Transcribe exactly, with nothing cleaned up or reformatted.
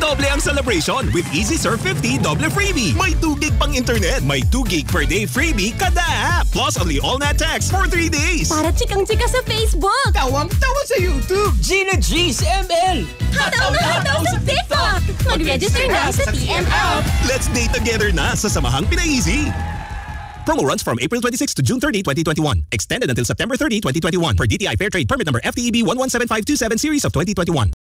Doble ang celebration with EasySURF fifty Doble Freebie. May two gig pang internet, may two gig per day freebie kada app. Plus only all-net text for three days. Para chikang-chika sa Facebook. Tawang-tawa sa YouTube. Gina G sa M L. Hataw na hataw sa TikTok. Mag-register na sa T M app. Let's DATAgether na sa Samahang Pina-Easy. Promo runs from April twenty-sixth to June thirtieth, twenty twenty-one. Extended until September thirtieth, twenty twenty-one. Per D T I Fair Trade Permit Number F T E B one one seven five two seven Series of twenty twenty-one.